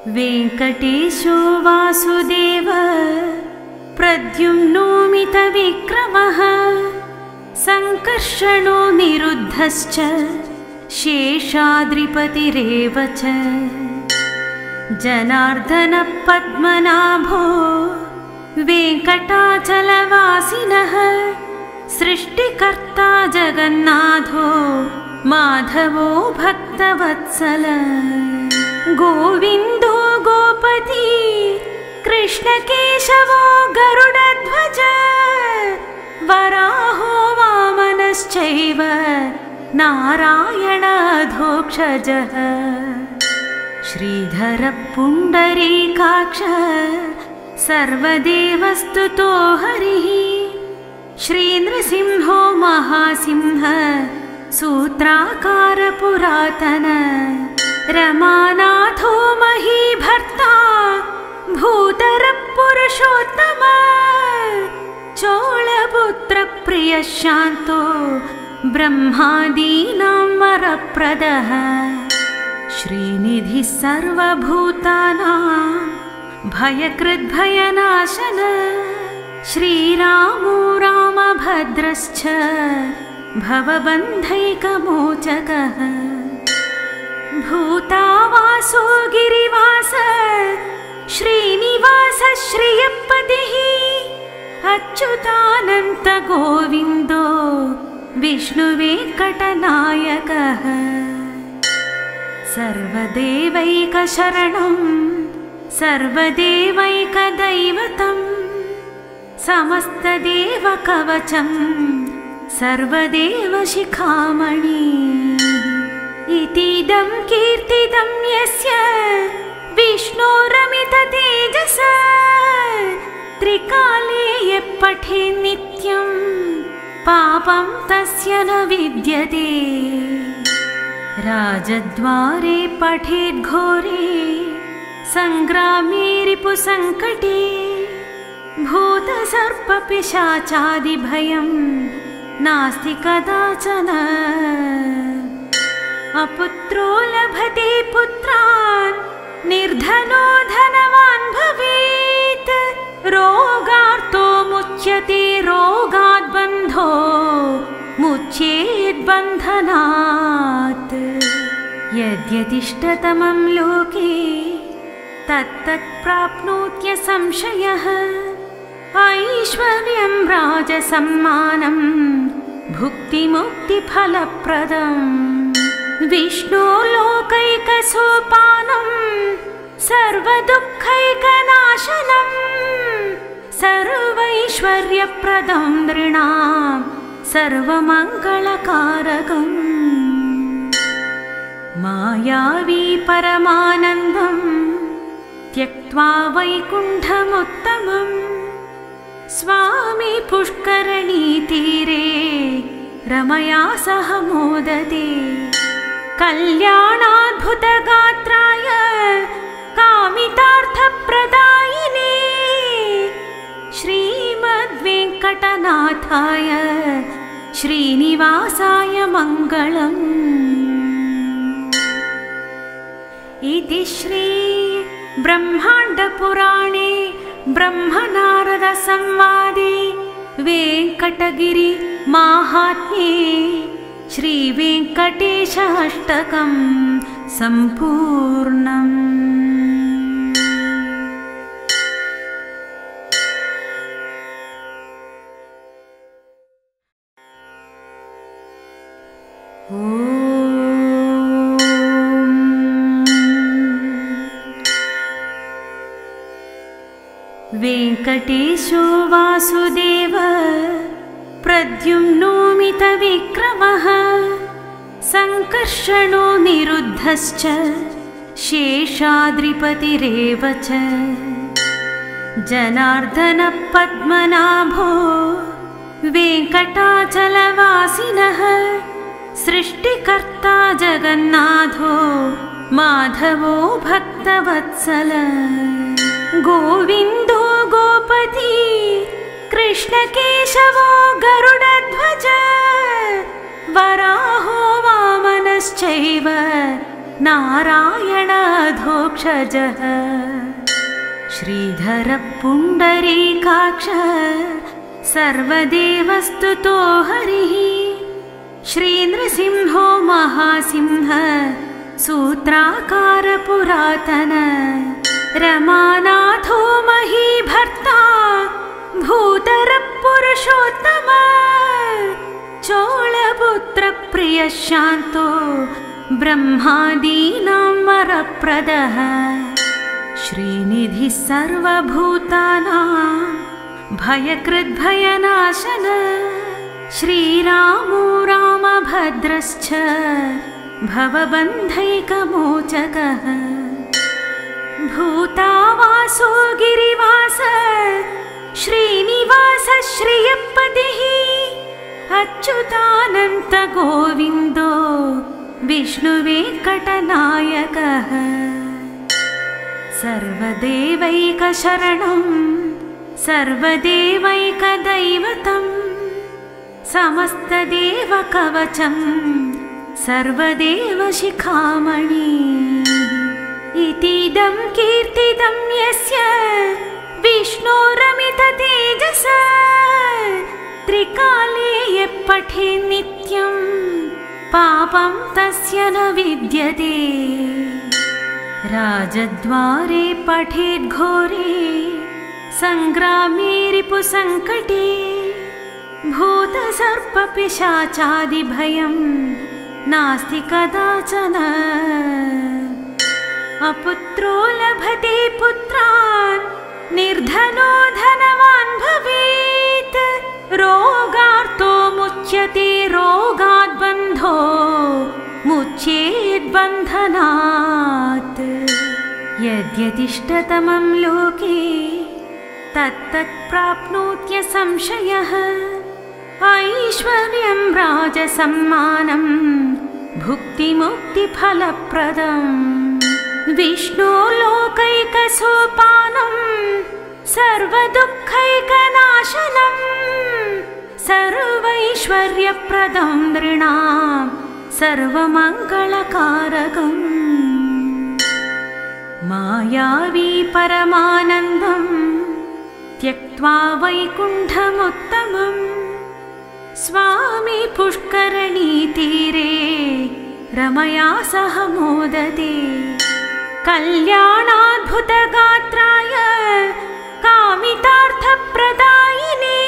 वेङ्कटेशो वासुदेव प्रद्युम्नो मितविक्रमः सङ्कर्षणो निरुद्धश्च शेषाद्रिपतिरेव च जनार्दनः पद्मनाभो वेङ्कटाचलवासिनः सृष्टिकर्ता जगन्नाथो माधवो भक्तवत्सल गोविन्दो गोपति कृष्णकेशवो गरुडध्वज वराहो वामनश्चैव नारायणाधोक्षजः श्रीधरः पुण्डरीकाक्ष सर्वदेवस्तुतो हरिः श्रीनृसिंहो महासिंह सूत्राकार पुरातन रमानाथो महीभर्ता भूतरः पुरुषोत्तम चोळपुत्र प्रियः शान्तो ब्रह्मादीनां वरप्रदः श्रीनिधिः सर्वभूतानां भयकृद्भयनाशन श्रीरामो रामभद्रश्च भवबन्धैकमोचकः भूतावासो गिरिवास श्रीनिवास श्रियःपतिः अच्युतानन्त गोविन्दो विष्णुवेङ्कटनायकः सर्वदेवैकशरणं सर्वदेवैकदैवतं समस्तदेवकवचं सर्वदेवशिखामणि इतीदं कीर्तितं यस्य विष्णोरमिततेजसा त्रिकाले यः पठेत् नित्यं पापं तस्य न विद्यते राजद्वारे पठेत् घोरे सङ्ग्रामे रिपुसङ्कटे भूतसर्पपिशाचादिभयं नास्ति कदाचन अपुत्रो लभते पुत्रान् निर्धनो धनवान् भवेत् रोगार्तो मुच्यते रोगात् बन्धो मुच्येत् बन्धनात् यद्यदिष्टतमं लोके तत्तत् प्राप्नोत्य संशयः ऐश्वर्यं राजसम्मानं भुक्तिमुक्तिफलप्रदम् विष्णो लोकैकसोपानं सर्वदुःखैकनाशनं सर्वैश्वर्यप्रदं नृणां सर्वमङ्गलकारकम् मायावी परमानन्दं त्यक्त्वा वैकुण्ठमुत्तमं स्वामी पुष्करणीतीरे रमया सह मोदते कल्याणाद्भुतगात्राय कामितार्थप्रदायिने श्रीमद्वेङ्कटनाथाय श्रीनिवासाय मङ्गलम् इति श्री ब्रह्माण्डपुराणे ब्रह्मनारदसंवादे वेङ्कटगिरि माहात्म्ये श्रीवेङ्कटेश अष्टकं सम्पूर्णम्। वेङ्कटेशो वासुदेव प्रद्युम्नो मितविक्रमः सङ्कर्षणो निरुद्धश्च शेषाद्रिपतिरेव च जनार्दनः पद्मनाभो वेङ्कटाचलवासिनः सृष्टिकर्ता जगन्नाथो माधवो भक्तवत्सल गोविन्दो गोपति कृष्णकेशवो गरुडध्वज वराहो वामनश्चैव नारायणाधोक्षजः श्रीधर पुण्डरीकाक्ष सर्वदेवस्तुतो हरिः श्रीनृसिंहो महासिंह सूत्राकार पुरातन रमानाथो महीभर्ता भूतर पुरुषोत्तम चोळपुत्र प्रियः शान्तो ब्रह्मादीनां वरप्रदः श्रीनिधिः सर्वभूतानां भयकृद्भयनाशन श्रीरामो रामभद्रश्च भवबन्धैकमोचकः भूतावासो गिरिवास श्रीनिवास श्रियःपतिः अच्युतानन्त गोविन्दो विष्णुवेङ्कटनायकः सर्वदेवैकशरणं सर्वदेवैकदैवतं समस्तदेवकवचं सर्वदेवशिखामणि इतीदं कीर्तितं यस्य विष्णोरमिततेजसा त्रिकाले यः पठेत् नित्यं पापं तस्य न विद्यते राजद्वारे पठेत् घोरे सङ्ग्रामे रिपुसङ्कटे भूतसर्पपिशाचादिभयं नास्ति कदाचन अपुत्रो लभते पुत्रान् निर्धनो धनवान् भवेत् रोगार्तो मुच्यते रोगात् बन्धो मुच्येत् बन्धनात् यद्यदिष्टतमं लोके तत्तत् प्राप्नोत्य संशयः ऐश्वर्यं राजसम्मानं भुक्तिमुक्तिफलप्रदम् विष्णोर्लोकैकसोपानं सर्वदुःखैकनाशनं सर्वैश्वर्यप्रदं नृणां सर्वमङ्गलकारकम् मायावी परमानन्दं त्यक्त्वा वैकुण्ठमुत्तमम् स्वामी पुष्करणीतीरे रमया सह मोदते कल्याणाद्भुतगात्राय कामितार्थप्रदायिने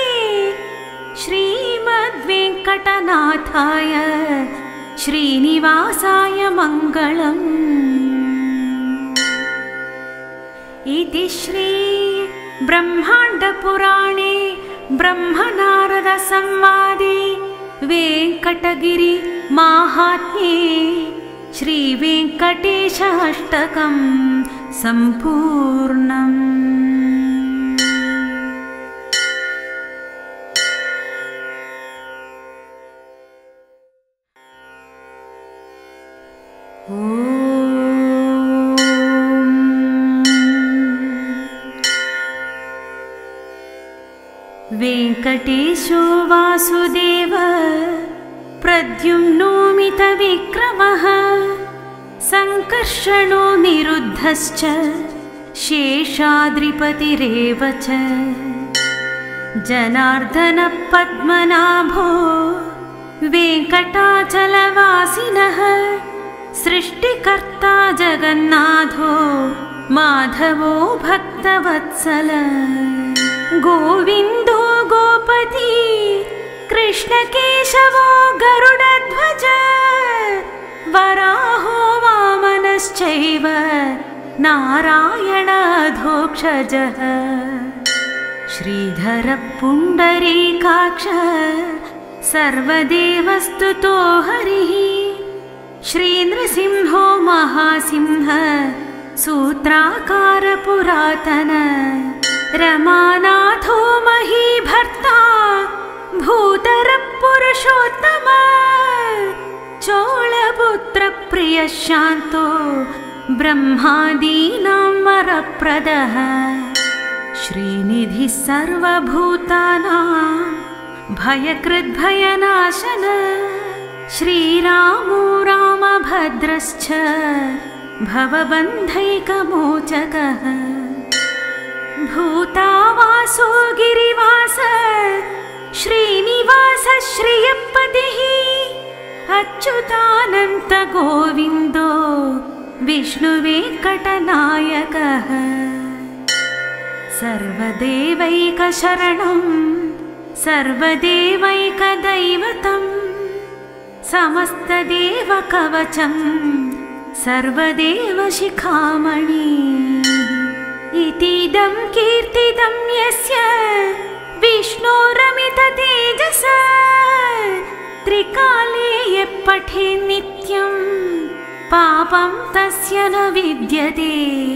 श्रीमद्वेङ्कटनाथाय श्रीनिवासाय मङ्गलम् इति श्री ब्रह्माण्डपुराणे ब्रह्मनारदसंवादे वेङ्कटगिरि माहात्म्ये श्रीवेङ्कटेश अष्टकं सम्पूर्णम्। वेङ्कटेशो वासुदेव प्रद्युम्नोमितविक्रमः सङ्कर्षणो निरुद्धश्च शेषाद्रिपतिरेव च जनार्दनः पद्मनाभो वेङ्कटाचलवासिनः सृष्टिकर्ता जगन्नाथो माधवो भक्तवत्सल गोविन्दो गोपति कृष्णकेशवो गरुडध्वज वराहो वामनश्चैव नारायणाधोक्षजः श्रीधर पुण्डरीकाक्ष सर्वदेवस्तुतो हरिः श्रीनृसिंहो महासिंह सूत्राकार पुरातन रमानाथो महीभर्ता भूतर पुरुषोत्तम चोळपुत्र प्रियः शान्तो ब्रह्मादीनां वरप्रदः श्रीनिधिः सर्वभूतानां भयकृद्भयनाशन श्रीरामो रामभद्रः वीरभद्रश्च भवबन्धैकमोचकः भूतावासो गिरिवास श्रीनिवास श्रियपतिः अच्युतानन्त गोविन्दो विष्णुवेङ्कटनायकः सर्वदेवैकशरणं सर्वदेवैकदैवतं समस्तदेवकवचं सर्वदेवशिखामणि इतीदं कीर्तितं यस्य विष्णोरमिततेजसा त्रिकाले यः पठेत् नित्यं पापं तस्य न विद्यते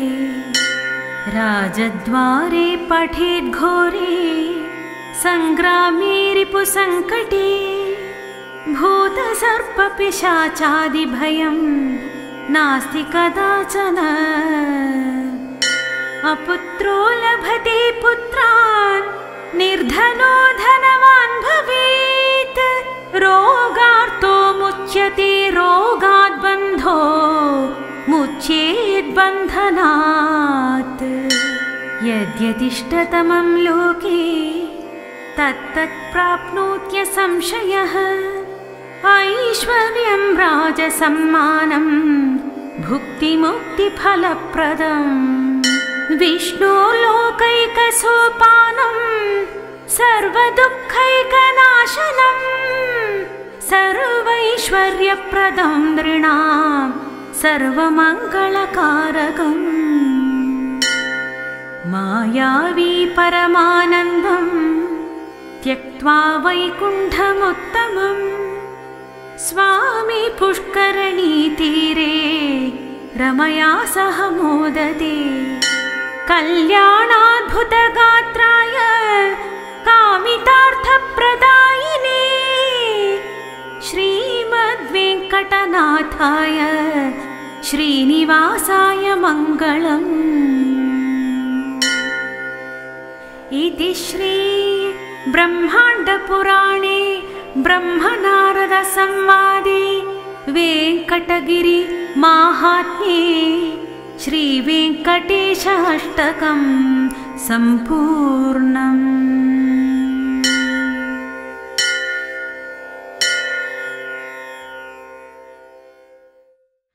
राजद्वारे पठेत् घोरे संग्रामे रिपुसङ्कटे भूतसर्पपिशाचादिभयं नास्ति कदाचन अपुत्रो लभते पुत्रान् निर्धनो धनवान् भवेत् रोगार्तो मुच्यते रोगात् बन्धो मुच्येत् बन्धनात् यद्यदिष्टतमं लोके तत्तत् प्राप्नोत्य संशयः ऐश्वर्यं राजसम्मानं भुक्तिमुक्तिफलप्रदम् विष्णोर्लोकैकसोपानं सर्वदुःखैकनाशनं सर्वैश्वर्यप्रदं नृणां सर्वमङ्गलकारकम् मायावी परमानन्दं त्यक्त्वा वैकुण्ठमुत्तमम् स्वामी पुष्करणीतीरे रमया सह मोदते कल्याणाद्भुतगात्राय कामितार्थप्रदायिने श्रीमद्वेङ्कटनाथाय श्रीनिवासाय मङ्गलम् इति श्री ब्रह्माण्डपुराणे ब्रह्मनारदसंवादे वेङ्कटगिरि माहात्म्ये श्रीवेङ्कटेश अष्टकं सम्पूर्णम्।